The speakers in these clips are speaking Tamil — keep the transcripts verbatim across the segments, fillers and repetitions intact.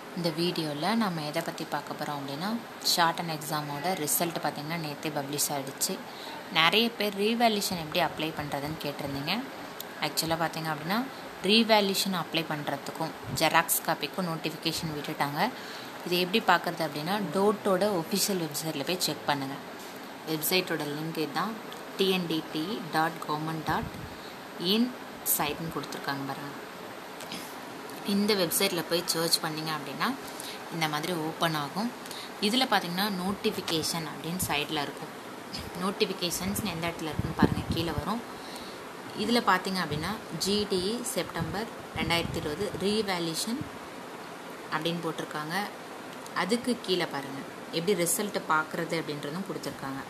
இந்த வீடியோவில் நம்ம எதை பற்றி பார்க்க போகிறோம் அப்படின்னா ஷார்ட் அண்ட் எக்ஸாமோட ரிசல்ட் பார்த்திங்கன்னா நேற்றே பப்ளிஷ் ஆகிடுச்சு. நிறைய பேர் ரீவேல்யூஷன் எப்படி அப்ளை பண்ணுறதுன்னு கேட்டிருந்தீங்க. ஆக்சுவலாக பார்த்திங்க அப்படின்னா ரீவேல்யூஷன் அப்ளை பண்ணுறதுக்கும் ஜெராக்ஸ் காப்பிக்கும் நோட்டிஃபிகேஷன் விட்டுட்டாங்க. இது எப்படி பார்க்குறது அப்படின்னா டோட்டோட ஒஃபிஷியல் வெப்சைட்டில் போய் செக் பண்ணுங்கள். வெப்சைட்டோட லிங்க் இதுதான், TNDT dot government dot in சைட்னு கொடுத்துருக்காங்க பாருங்கள். இந்த வெப்சைட்டில் போய் சர்ச் பண்ணிங்க அப்படின்னா இந்த மாதிரி ஓப்பன் ஆகும். இதில் பார்த்திங்கன்னா நோட்டிஃபிகேஷன் அப்படின்னு சைடில் இருக்கும். நோட்டிஃபிகேஷன்ஸ் எந்த இடத்துல இருக்குன்னு பாருங்கள், கீழே வரும். இதில் பார்த்திங்க அப்படின்னா ஜிடிஇ செப்டம்பர் ரெண்டாயிரத்தி இருபது ரீவேல்யூஷன் அப்படின்னு போட்டிருக்காங்க. அதுக்கு கீழே பாருங்கள் எப்படி ரிசல்ட்டு பார்க்குறது அப்படின்றதும் கொடுத்துருக்காங்க.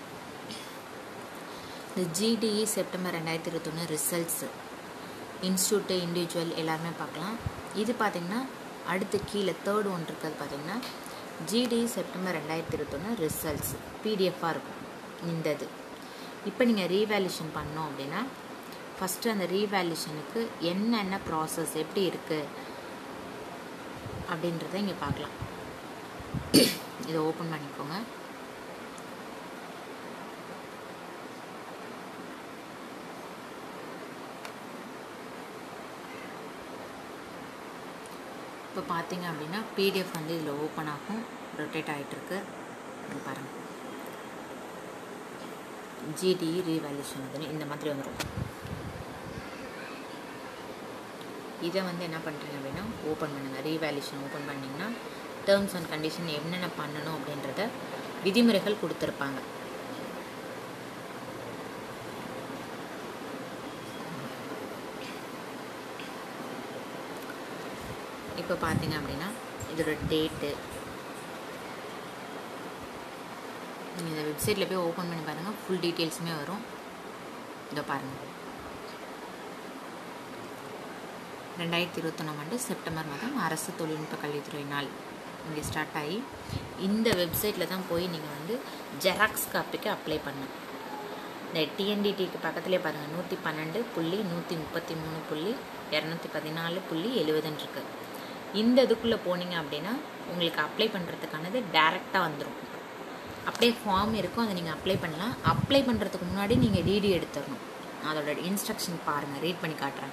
இந்த ஜிடிஇ செப்டம்பர் ரெண்டாயிரத்தி இருபத்தொன்று ரிசல்ட்ஸு இன்ஸ்டியூட்டு இண்டிவிஜுவல் எல்லாருமே பார்க்கலாம். இது பார்த்திங்கன்னா அடுத்து கீழே தேர்ட் ஒன் இருக்கிறது பார்த்திங்கன்னா ஜிடிஇ செப்டம்பர் ரெண்டாயிரத்தி இருபத்தொன்று ரிசல்ட்ஸ் பிடிஎஃபாக இருக்கும். இந்த இது இப்போ நீங்கள் ரீவேல்யூஷன் பண்ணோம் அப்படின்னா ஃபஸ்ட்டு அந்த ரீவேல்யூஷனுக்கு என்னென்ன ப்ராசஸ் எப்படி இருக்குது அப்படின்றத இங்கே பார்க்கலாம். இதை ஓப்பன் பண்ணிக்கோங்க. இப்போ பார்த்தீங்க அப்படின்னா பிடிஎஃப் வந்து இதில் ஓப்பன் ஆகும், ரொட்டேட் ஆகிட்டுருக்கு. பாருங்கள் ஜிடிஇ ரீவேல்யூஷன் அதுன்னு இந்த மாதிரி வந்துடும். இதை வந்து என்ன பண்ணுறீங்க அப்படின்னா ஓப்பன் பண்ணுங்கள். ரீவேல்யூஷன் ஓப்பன் பண்ணிங்கன்னா டேர்ம்ஸ் அண்ட் கண்டிஷன் என்னென்ன பண்ணணும் அப்படின்றத விதிமுறைகள் கொடுத்துருப்பாங்க. இப்போ பார்த்தீங்க அப்படின்னா இதோட டேட்டு நீங்கள் இந்த வெப்சைட்டில் போய் ஓப்பன் பண்ணி பாருங்கள், ஃபுல் டீட்டெயில்ஸுமே வரும். இதோ பாருங்கள் ரெண்டாயிரத்தி இருபத்தொன்னாம் ஆண்டு செப்டம்பர் மாதம் அரசு தொழில்நுட்ப கல்வித்துறை நாள் இங்கே ஸ்டார்ட் ஆகி இந்த வெப்சைட்டில் தான் போய் நீங்கள் வந்து ஜெராக்ஸ் காப்பிக்கு அப்ளை பண்ணணும். இந்த டிஎன்டிடிக்கு பக்கத்துலேயே பாருங்கள் நூற்றி பன்னெண்டு புள்ளி நூற்றி முப்பத்தி மூணு புள்ளி இரநூத்தி பதினாலு புள்ளி எழுபதுன்னு இருக்குது. இந்த இதுக்குள்ளே போனீங்க அப்படின்னா உங்களுக்கு அப்ளை பண்ணுறதுக்கானது டைரெக்டாக வந்துடும். அப்படியே ஃபார்ம் இருக்கும், அதை நீங்கள் அப்ளை பண்ணலாம். அப்ளை பண்ணுறதுக்கு முன்னாடி நீங்கள் டிடி எடுத்துடணும். அதோட இன்ஸ்ட்ரக்ஷன் பாருங்கள், ரீட் பண்ணி காட்டுறேன்.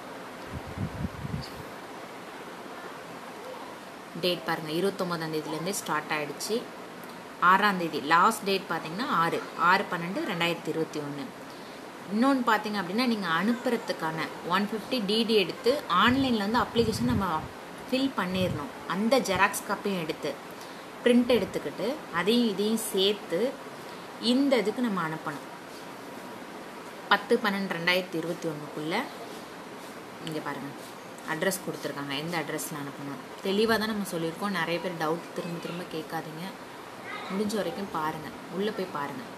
டேட் பாருங்கள் இருபத்தொம்போதாம் தேதியிலேருந்தே ஸ்டார்ட் ஆகிடுச்சு. ஆறாம் தேதி லாஸ்ட் டேட் பார்த்தீங்கன்னா ஆறு ஆறு பன்னெண்டு ரெண்டாயிரத்தி இருபத்தி ஒன்று. இன்னொன்று பார்த்தீங்க அப்படின்னா நீங்கள் அனுப்புறதுக்கான ஒன் ஃபிஃப்டி டிடி எடுத்து ஆன்லைனில் வந்து அப்ளிகேஷன் நம்ம ஃபில் பண்ணிடணும். அந்த ஜெராக்ஸ் காப்பியும் எடுத்து பிரிண்ட் எடுத்துக்கிட்டு அதையும் இதையும் சேர்த்து இந்த இதுக்கு நம்ம அனுப்பணும். பத்து பன்னெண்டு ரெண்டாயிரத்தி இருபத்தி ஒன்றுக்குள்ளே இங்கே பாருங்கள் அட்ரஸ் கொடுத்துருக்காங்க, எந்த அட்ரஸில் அனுப்பணும் தெளிவாக தான் நம்ம சொல்லியிருக்கோம். நிறைய பேர் டவுட் திரும்ப திரும்ப கேட்காதீங்க, முடிஞ்ச வரைக்கும் பாருங்கள், உள்ளே போய் பாருங்கள்.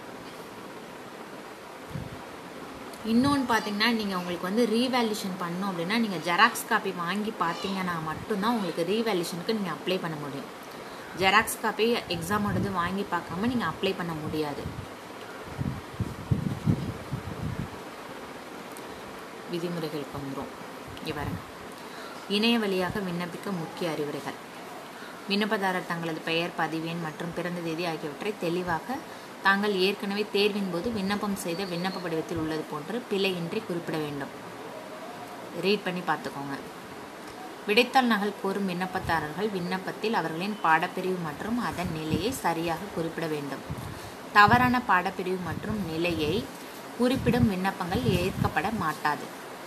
இன்னொன்று பார்த்தீங்கன்னா நீங்கள் உங்களுக்கு வந்து ரீவேல்யூஷன் பண்ணணும் அப்படின்னா நீங்கள் ஜெராக்ஸ் காப்பி வாங்கி பார்த்தீங்கன்னா மட்டும்தான் உங்களுக்கு ரீவேல்யூஷனுக்கு நீங்கள் அப்ளை பண்ண முடியும். ஜெராக்ஸ் காப்பி எக்ஸாமோடது வாங்கி பார்க்காம நீங்கள் அப்ளை பண்ண முடியாது. விதிமுறைகளுக்கு வந்துடும். இங்கே பாருங்க, இணைய வழியாக விண்ணப்பிக்க முக்கிய அறிவுரைகள். விண்ணப்பதாரர் தங்களது பெயர், பதிவெண் மற்றும் பிறந்த தேதி ஆகியவற்றை தெளிவாக தாங்கள் ஏற்கனவே தேர்வின் போது விண்ணப்பம் செய்த விண்ணப்ப படிவத்தில் உள்ளது போன்று பிழையின்றி குறிப்பிட வேண்டும். ரீட் பண்ணி பார்த்துக்கோங்க. விடைத்தாள் நகல் கோரும் விண்ணப்பதாரர்கள் விண்ணப்பத்தில் அவர்களின் பாடப்பிரிவு மற்றும் அதன் நிலையை சரியாக குறிப்பிட வேண்டும். தவறான பாடப்பிரிவு மற்றும் நிலையை குறிப்பிடும் விண்ணப்பங்கள் ஏற்கப்பட மாட்டாது.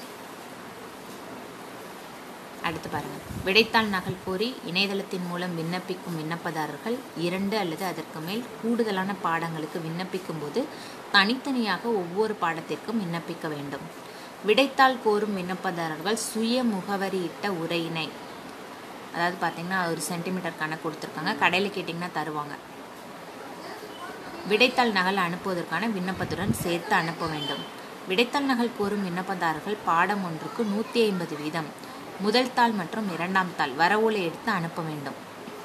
அடுத்து பாருங்கள், விடைத்தாள் நகல் கோரி இணையதளத்தின் மூலம் விண்ணப்பிக்கும் விண்ணப்பதாரர்கள் இரண்டு அல்லது அதற்கு மேல் கூடுதலான பாடங்களுக்கு விண்ணப்பிக்கும் போது தனித்தனியாக ஒவ்வொரு பாடத்திற்கும் விண்ணப்பிக்க வேண்டும். விடைத்தாள் கோரும் விண்ணப்பதாரர்கள் சுய முகவரியிட்ட உரையினை, அதாவது பார்த்தீங்கன்னா ஒரு சென்டிமீட்டர் கணக்கு கொடுத்துருக்காங்க, கடையில் கேட்டிங்கன்னா தருவாங்க. விடைத்தாள் நகல் அனுப்புவதற்கான விண்ணப்பத்துடன் சேர்த்து அனுப்ப வேண்டும். விடைத்தாள் நகல் கோரும் விண்ணப்பதாரர்கள் பாடம் ஒன்றுக்கு நூற்றி ஐம்பது வீதம் முதல் தாள் மற்றும் இரண்டாம் தாள் வரவோலை எடுத்து அனுப்ப வேண்டும்.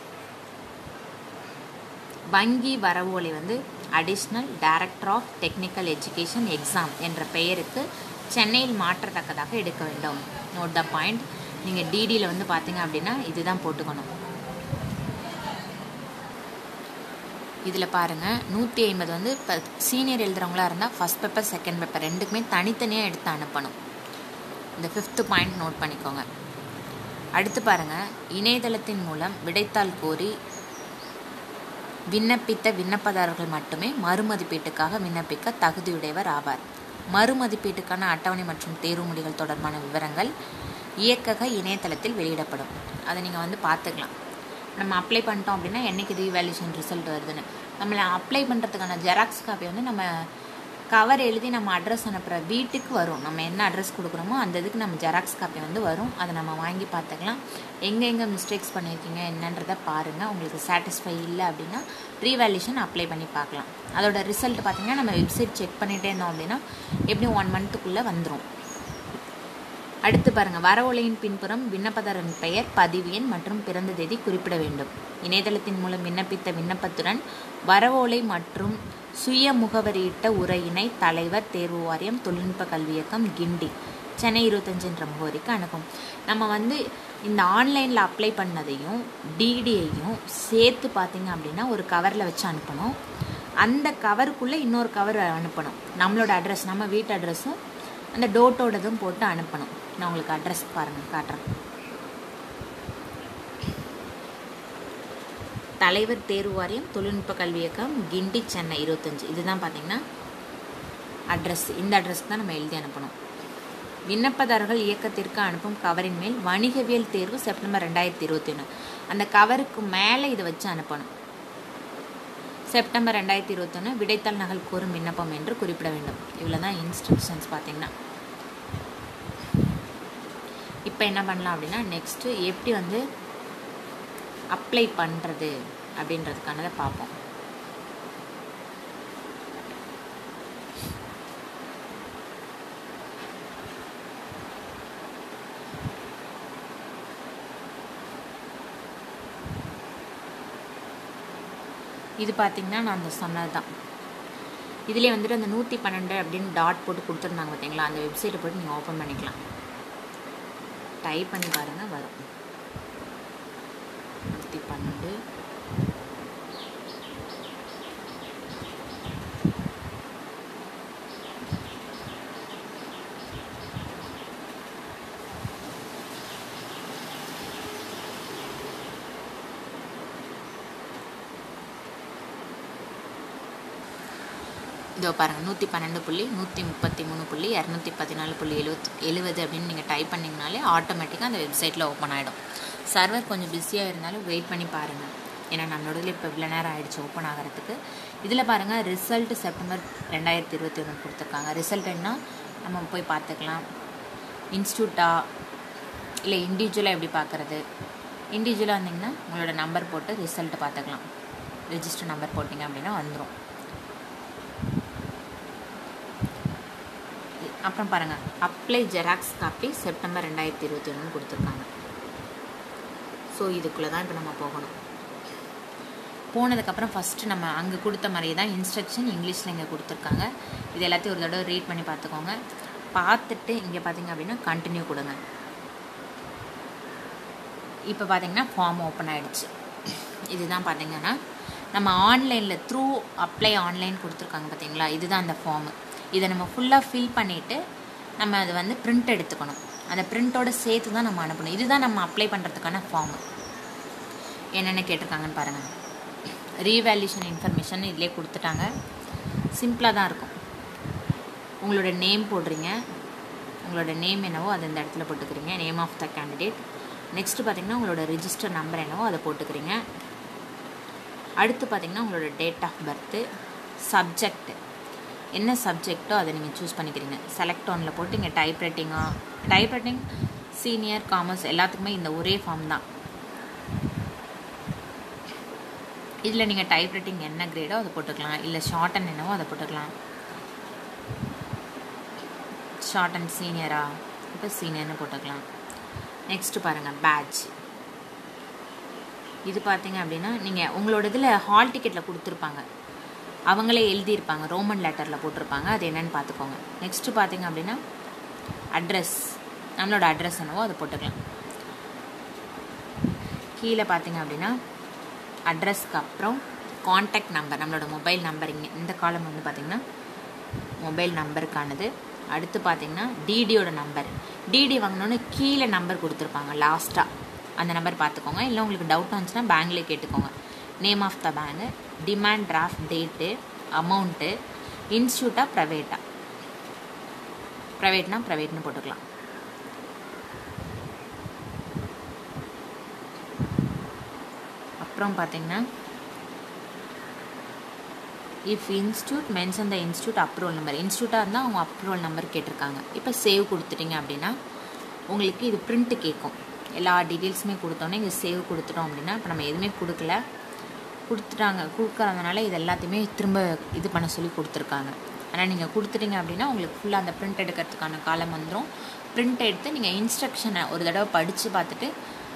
வங்கி வரவோலை வந்து additional director of technical education exam என்ற பெயருக்கு சென்னையில் மாற்றத்தக்கதாக எடுக்க வேண்டும். Note the point. நீங்கள் டிடியில் வந்து பார்த்தீங்க அப்படின்னா இதுதான் போட்டுக்கணும். இதில் பாருங்கள் நூற்றி ஐம்பது வந்து இப்போ சீனியர் எழுதுகிறவங்களா இருந்தால் ஃபஸ்ட் பேப்பர் செகண்ட் பேப்பர் ரெண்டுக்குமே தனித்தனியாக எடுத்து அனுப்பணும். இந்த ஃபிஃப்த்து பாயிண்ட் நோட் பண்ணிக்கோங்க. அடுத்து பாருங்கள், இணையதளத்தின் மூலம் விடைத்தாள் கோரி விண்ணப்பித்த விண்ணப்பதாரர்கள் மட்டுமே மறுமதிப்பீட்டுக்காக விண்ணப்பிக்க தகுதியுடையவர் ஆவார். மறுமதிப்பீட்டுக்கான அட்டவணை மற்றும் தேர்வு முடிவுகள் தொடர்பான விவரங்கள் இயக்கக இணையதளத்தில் வெளியிடப்படும். அதை நீங்கள் வந்து பார்த்துக்கலாம். நம்ம அப்ளை பண்ணிட்டோம் அப்படின்னா என்றைக்கு ரீவேல்யூஷன் ரிசல்ட் வருதுன்னு. நம்மளை அப்ளை பண்ணுறதுக்கான ஜெராக்ஸ் காப்பி வந்து நம்ம கவர் எழுதி நம்ம அட்ரஸ் அனுப்புகிற வீட்டுக்கு வரும். நம்ம என்ன அட்ரஸ் கொடுக்குறோமோ அந்த இதுக்கு நம்ம ஜெராக்ஸ் காப்பி வந்து வரும். அதை நம்ம வாங்கி பார்த்துக்கலாம். எங்கே எங்கே மிஸ்டேக்ஸ் பண்ணியிருக்கீங்க என்னன்றதை பாருங்கள். உங்களுக்கு சாட்டிஸ்ஃபை இல்லை அப்படின்னா ரீவேல்யூஷன் அப்ளை பண்ணி பார்க்கலாம். அதோட ரிசல்ட் பார்த்திங்கன்னா நம்ம வெப்சைட் செக் பண்ணிகிட்டே இருந்தோம் அப்படின்னா எப்படியும் ஒன் மந்த்துக்குள்ளே வந்துடும். அடுத்து பாருங்கள், வரவோலையின் பின்புறம் விண்ணப்பதாரரின் பெயர், பதிவு எண் மற்றும் பிறந்த தேதி குறிப்பிட வேண்டும். இணையதளத்தின் மூலம் விண்ணப்பித்த விண்ணப்பத்துடன் வரவோலை மற்றும் சுய முகவரியிட்ட உரையினை தலைவர், தேர்வு வாரியம், தொழில்நுட்ப கல்வி இயக்கம், கிண்டி, சென்னை இருபத்தஞ்சு என்ற முகவரிக்கு அனுப்பும். நம்ம வந்து இந்த ஆன்லைனில் அப்ளை பண்ணதையும் டிடியையும் சேர்த்து பார்த்திங்க அப்படின்னா ஒரு கவரில் வச்சு அனுப்பணும். அந்த கவருக்குள்ளே இன்னொரு கவர் அனுப்பணும். நம்மளோட அட்ரஸ், நம்ம வீட்டு அட்ரஸும் அந்த டோட்டோடதும் போட்டு அனுப்பணும். நான் உங்களுக்கு அட்ரஸ் பாருங்கள் காட்டுறேன். தலைவர், தேர்வு வாரியம், தொழில்நுட்ப கல்வி இயக்கம், கிண்டி, சென்னை இருபத்தஞ்சு. இதுதான் பார்த்தீங்கன்னா அட்ரஸ். இந்த அட்ரஸ்க்கு தான் நம்ம எழுதி அனுப்பணும். விண்ணப்பதாரர்கள் இயக்கத்திற்கு அனுப்பும் கவரின் மேல் வணிகவியல் தேர்வு செப்டம்பர் ரெண்டாயிரத்தி இருபத்தி ஒன்று அந்த கவருக்கு மேலே இதை வச்சு அனுப்பணும். செப்டம்பர் ரெண்டாயிரத்தி இருபத்தொன்று விடைத்தாள் நகல் கோரும் விண்ணப்பம் என்று குறிப்பிட வேண்டும். இவ்வளோ தான் இன்ஸ்ட்ரக்ஷன்ஸ் பார்த்தீங்கன்னா. இப்போ என்ன பண்ணலாம் அப்படின்னா நெக்ஸ்ட்டு எப்படி வந்து அப்ளை பண்ணுறது அப்படின்றதுக்கானதை பார்ப்போம். இது பார்த்திங்கன்னா நான் அந்த சொன்னது தான். இதிலே வந்துட்டு அந்த நூற்றி பன்னெண்டு அப்படின்னு டாட் போட்டு கொடுத்துருந்தாங்க பார்த்தீங்களா, அந்த வெப்சைட்டை போட்டு நீங்கள் ஓப்பன் பண்ணிக்கலாம். டைப் பண்ணி பாருங்கள், வரும். நூற்றி பன்னெண்டு இதோ பாருங்கள், நூற்றி பன்னெண்டு புள்ளி நூற்றி முப்பத்தி மூணு புள்ளி இரநூத்தி பதினாலு புள்ளி எழுபத் எழுபது அப்படின்னு நீங்கள் டைப் பண்ணிங்கனாலே ஆட்டோமேட்டிக்காக அந்த வெப்சைட்டில் ஓப்பன் ஆகிடும். சர்வர் கொஞ்சம் பிஸியாக இருந்தாலும் வெயிட் பண்ணி பாருங்கள். ஏன்னா நம்மளோடதுல இப்போ இவ்வளோ நேரம் ஆகிடுச்சு ஓப்பன் ஆகிறதுக்கு. இதில் பாருங்கள், ரிசல்ட் செப்டம்பர் ரெண்டாயிரத்தி இருபத்தி ஒன்று கொடுத்துருக்காங்க. ரிசல்ட் என்ன நம்ம போய் பார்த்துக்கலாம். இன்ஸ்டியூட்டா இல்லை இண்டிவிஜுவலாக எப்படி பார்க்குறது. இண்டிவிஜுவலாக இருந்திங்கன்னா உங்களோட நம்பர் போட்டு ரிசல்ட்டு பார்த்துக்கலாம். ரெஜிஸ்டர் நம்பர் போட்டிங்க அப்படின்னா வந்துடும். அப்புறம் பாருங்கள், அப்ளை ஜெராக்ஸ் காப்பி செப்டம்பர் ரெண்டாயிரத்தி இருபத்தி ஒன்று கொடுத்துருக்காங்க. ஸோ இதுக்குள்ளே தான் இப்போ நம்ம போகணும். போனதுக்கப்புறம் ஃபஸ்ட்டு நம்ம அங்கே கொடுத்த மாதிரியே தான் இன்ஸ்ட்ரக்ஷன் இங்கிலீஷில் இங்கே கொடுத்துருக்காங்க. இது எல்லாத்தையும் ஒரு தடவை ரீட் பண்ணி பார்த்துக்கோங்க. பார்த்துட்டு இங்கே பார்த்தீங்க அப்படின்னா கண்டினியூ கொடுங்க. இப்போ பார்த்தீங்கன்னா ஃபார்ம் ஓப்பன் ஆகிடுச்சு. இதுதான் பார்த்தீங்கன்னா நம்ம ஆன்லைனில் த்ரூ அப்ளை ஆன்லைன் கொடுத்துருக்காங்க பார்த்தீங்களா, இதுதான் அந்த ஃபார்மு. இதை நம்ம ஃபுல்லாக ஃபில் பண்ணிவிட்டு நம்ம அதை வந்து பிரிண்ட் எடுத்துக்கணும். அந்த பிரிண்ட்டோட சேர்த்து தான் நம்ம அனுப்பணும். இதுதான் நம்ம அப்ளை பண்ணுறதுக்கான ஃபார்மு. என்னென்ன கேட்டிருக்காங்கன்னு பாருங்கள். ரீவேல்யூஷன் இன்ஃபர்மேஷன் இதிலே கொடுத்துட்டாங்க. சிம்பிளாக தான் இருக்கும். உங்களோட நேம் போடுறீங்க. உங்களோட நேம் என்னவோ அதை இந்த இடத்துல போட்டுக்கிறீங்க, name of the candidate. Next பார்த்திங்கன்னா உங்களோட ரிஜிஸ்டர் நம்பர் என்னவோ அதை போட்டுக்கிறீங்க. அடுத்து பார்த்திங்கன்னா உங்களோட டேட் ஆஃப் பர்த்து, சப்ஜெக்ட் என்ன சப்ஜெக்டோ அதை நீங்கள் சூஸ் பண்ணிக்கிறீங்க. செலக்ட் ஒன்னில் போட்டு இங்கே டைப் ரைட்டிங்காக டைப் ரைட்டிங் சீனியர் காமர்ஸ் எல்லாத்துக்குமே இந்த ஒரே ஃபார்ம் தான். இதில் நீங்கள் டைப் ரைட்டிங் என்ன கிரேடோ அதை போட்டுக்கலாம், இல்லை ஷார்ட் அண்ட் என்னவோ அதை போட்டுக்கலாம். ஷார்ட் அண்ட் சீனியரா, இப்போ சீனியர்னு போட்டுக்கலாம். நெக்ஸ்ட்டு பாருங்கள், பேட்ச். இது பார்த்தீங்க அப்படின்னா நீங்கள் உங்களோட இதில் ஹால் டிக்கெட்டில் கொடுத்துருப்பாங்க, அவங்களே எழுதியிருப்பாங்க, ரோமன் லெட்டரில் போட்டிருப்பாங்க. அது என்னென்னு பார்த்துக்கோங்க. நெக்ஸ்ட்டு பார்த்தீங்க அப்படின்னா அட்ரஸ், நம்மளோட அட்ரஸ் என்னவோ அதை போட்டுக்கலாம். கீழே பார்த்தீங்க அப்படின்னா அட்ரஸ்க்கு அப்புறம் காண்டாக்ட் நம்பர், நம்மளோட மொபைல் நம்பர். இங்கே இந்த காலம் வந்து பார்த்திங்கன்னா மொபைல் நம்பருக்கானது. அடுத்து பார்த்திங்கன்னா டிடியோட நம்பர். டிடி வாங்கினோன்னு கீழே நம்பர் கொடுத்துருப்பாங்க லாஸ்ட்டாக, அந்த நம்பர் பார்த்துக்கோங்க. இல்லை உங்களுக்கு டவுட் வந்துச்சுன்னா பேங்க்லேயே கேட்டுக்கோங்க. Name of the bank, demand draft date, amount, இன்ஸ்டியூட்டா ப்ரைவேட்டா, ப்ரைவேட்னா ப்ரைவேட்னு போட்டுக்கலாம். அப்புறம் பார்த்தீங்கன்னா if institute mention the institute approval number. இன்ஸ்டியூட்டாக இருந்தால் அவங்க அப்ரூவல் நம்பர் கேட்டிருக்காங்க. இப்போ சேவ் கொடுத்துட்டீங்க அப்படின்னா உங்களுக்கு இது பிரிண்ட்டு கேட்கும். எல்லா டீட்டெயில்ஸுமே கொடுத்தோன்னே இங்கே சேவ் கொடுத்துட்டோம் அப்படின்னா, இப்போ நம்ம எதுவுமே கொடுக்கல, கொடுத்துட்டாங்க கொடுக்குறதுனால இது எல்லாத்தையுமே திரும்ப இது பண்ண சொல்லி கொடுத்துருக்காங்க. ஆனால் நீங்கள் கொடுத்துட்டீங்க அப்படின்னா உங்களுக்கு ஃபுல்லாக அந்த பிரிண்ட் எடுக்கிறதுக்கான காலம் வந்துடும். பிரிண்ட் எடுத்து நீங்கள் இன்ஸ்ட்ரக்ஷனை ஒரு தடவை படித்து பார்த்துட்டு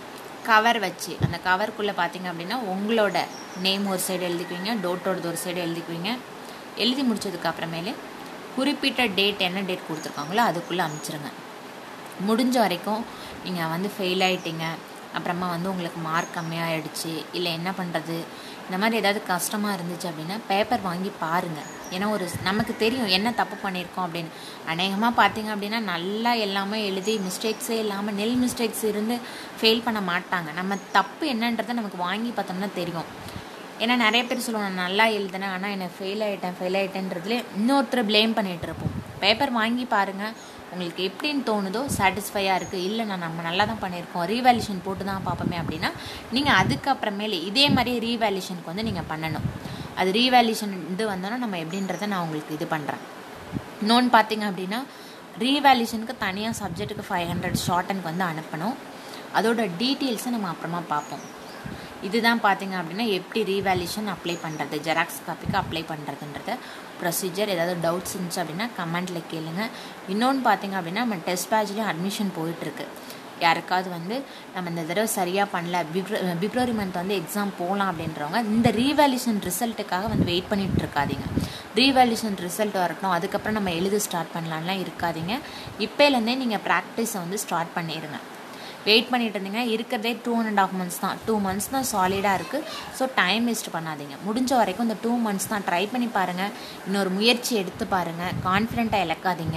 கவர் வச்சு, அந்த கவருக்குள்ளே பார்த்தீங்க அப்படின்னா உங்களோட நேம் ஒரு சைடு எழுதிக்குவீங்க, டோட்டோடது ஒரு சைடு எழுதிக்குவீங்க. எழுதி முடித்ததுக்கு அப்புறமேலே குறிப்பிட்ட டேட் என்ன டேட் கொடுத்துருக்காங்களோ அதுக்குள்ளே அனுப்பிச்சிருங்க. முடிஞ்ச வரைக்கும் நீங்கள் வந்து ஃபெயில் ஆகிட்டீங்க, அப்புறமா வந்து உங்களுக்கு மார்க் கம்மியாகிடுச்சு, இல்லை என்ன பண்ணுறது, இந்த மாதிரி ஏதாவது கஷ்டமாக இருந்துச்சு அப்படின்னா பேப்பர் வாங்கி பாருங்கள். ஏன்னா ஒரு நமக்கு தெரியும் என்ன தப்பு பண்ணியிருக்கோம் அப்படின்னு. அநேகமாக பார்த்தீங்க அப்படின்னா நல்லா எல்லாமே எழுதி மிஸ்டேக்ஸே இல்லாமல் நெல் மிஸ்டேக்ஸ் இருந்து ஃபெயில் பண்ண மாட்டாங்க. நம்ம தப்பு என்னன்றதை நமக்கு வாங்கி பார்த்தோம்னா தெரியும். ஏன்னா நிறைய பேர் சொல்லுவாங்க நல்லா எழுதுனேன் ஆனால் என்னை ஃபெயில் ஆகிட்டேன் ஃபெயில் ஆகிட்டேன்றதுலே இன்னொருத்தரை ப்ளேம் பண்ணிகிட்டு இருப்போம். பேப்பர் வாங்கி பாருங்கள், உங்களுக்கு எப்படின்னு தோணுதோ சாட்டிஸ்ஃபையாக இருக்குது, இல்லை நான் நம்ம நல்லா தான் பண்ணியிருக்கோம், ரீவேல்யூஷன் போட்டு தான் பார்ப்போமே அப்படின்னா நீங்கள் அதுக்கப்புறமேலே இதே மாதிரி ரீவேல்யூஷனுக்கு வந்து நீங்கள் பண்ணணும். அது ரீவேல்யூஷன் இது வந்தோன்னா நம்ம எப்படின்றத நான் உங்களுக்கு இது பண்ணுறேன். இன்னொன்று பார்த்தீங்க அப்படின்னா ரீவேல்யூஷனுக்கு தனியாக சப்ஜெக்ட்டுக்கு ஃபைவ் ஹண்ட்ரட் ஷார்ட்டனுக்கு வந்து அனுப்பணும். அதோட டீட்டெயில்ஸை நம்ம அப்புறமா பார்ப்போம். இதுதான் பார்த்தீங்க அப்படின்னா எப்படி ரீவேல்யூஷன் அப்ளை பண்ணுறது, ஜெராக்ஸ் காப்பிக்கு அப்ளை பண்ணுறதுன்றத ப்ரொசீஜர். ஏதாவது டவுட்ஸ் இருந்துச்சு அப்படின்னா கமெண்ட்டில் கேளுங்க. இன்னொன்று பார்த்தீங்க அப்படின்னா நம்ம டெஸ்ட் பேட்ச்லேயும் அட்மிஷன் போயிட்டுருக்கு. யாருக்காவது வந்து நம்ம இந்த தடவை சரியாக பண்ணல, பிப்ர பிப்ரவரி மந்த் வந்து எக்ஸாம் போகலாம் அப்படின்றவங்க இந்த ரீவேல்யூஷன் ரிசல்ட்டுக்காக வந்து வெயிட் பண்ணிகிட்டு இருக்காதீங்க. ரீவேல்யூஷன் ரிசல்ட் வரட்டும் அதுக்கப்புறம் நம்ம எழுத ஸ்டார்ட் பண்ணலான்லாம் இருக்காதீங்க. இப்போலேருந்தே நீங்கள் ப்ராக்டிஸை வந்து ஸ்டார்ட் பண்ணிடுங்க. வெயிட் பண்ணிட்டு இருந்தீங்கன்னா இருக்கிறதே டூ அண்ட் ஆஃப் மந்த்ஸ் தான், டூ மந்த்ஸ் தான் சாலிடாக இருக்குது. ஸோ டைம் வேஸ்ட் பண்ணாதீங்க. முடிஞ்ச வரைக்கும் இந்த டூ மந்த்ஸ் தான் ட்ரை பண்ணி பாருங்கள். இன்னொரு முயற்சி எடுத்து பாருங்கள். கான்ஃபிடென்ட்டாக இழக்காதீங்க.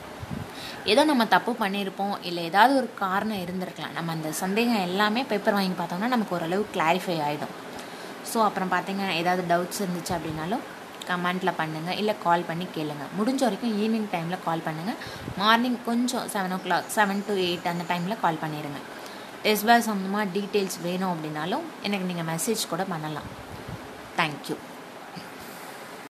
ஏதோ நம்ம தப்பு பண்ணியிருப்போம், இல்லை ஏதாவது ஒரு காரணம் இருந்திருக்கலாம், நம்ம அந்த சந்தேகம் எல்லாமே பேப்பர் வாங்கி பார்த்தோம்னா நமக்கு ஓரளவு கிளாரிஃபை ஆகிடும். ஸோ அப்புறம் பார்த்தீங்கன்னா ஏதாவது டவுட்ஸ் இருந்துச்சு அப்படின்னாலும் கமெண்ட்டில் பண்ணுங்கள், இல்லை கால் பண்ணி கேளுங்கள். முடிஞ்ச வரைக்கும் ஈவினிங் டைமில் கால் பண்ணுங்கள். மார்னிங் கொஞ்சம் seven o'clock seven to eight அந்த டைமில் கால் பண்ணிடுங்க. டெஸ்ட் பேட்ச் சம்மந்தமாக டீட்டெயில்ஸ் வேணும் அப்படின்னாலும் எனக்கு நீங்கள் மெசேஜ் கூட பண்ணலாம். தேங்க்யூ.